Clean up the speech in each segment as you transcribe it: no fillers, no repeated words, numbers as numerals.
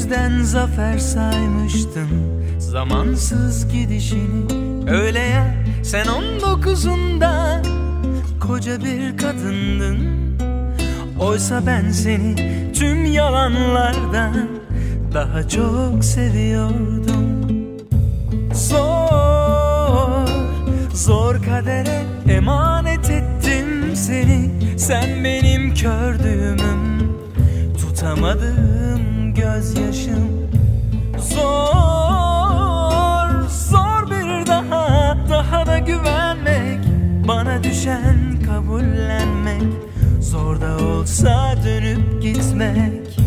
yüzden zafer saymıştın zamansız gidişini. Öyle ya, sen 19'unda koca bir kadındın. Oysa ben seni tüm yalanlardan daha çok seviyordum. Zor, zor kadere emanet ettim seni. Sen benim kördüğümüm, tutamadığım gözyaşım. Zor, zor bir daha da güvenmek. Bana düşen kabullenmek. Zor da olsa dönüp gitmek.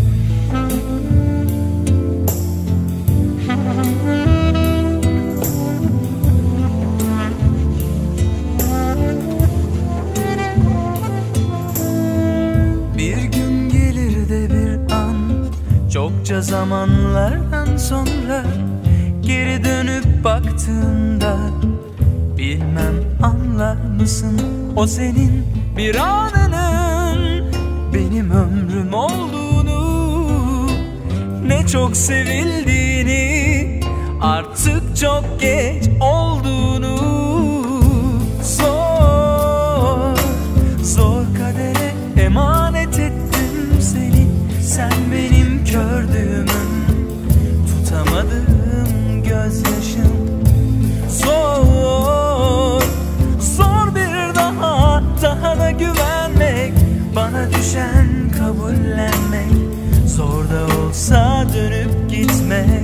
Bir gün gelir de bir an, çokça zamanlardan sonra geri dönüp baktığında, bilmem anlar mısın o senin bir anının benim ömrüm olduğunu, ne çok sevildiğini, artık çok geç olduğunu. Zor, zor kadere emanet ettim seni. Sen benim kördüğümüm, tutamadığım gözyaşım. Zor, zor bir daha da güvenmek. Bana düşen kabullenmek. Zor da olsa dönüp gitmek.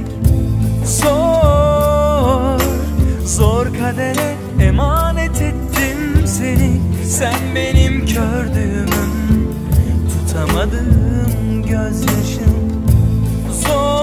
Zor, zor kadere emanet ettim seni. Sen benim kördüğümüm, tutamadığım gözyaşım. Zor.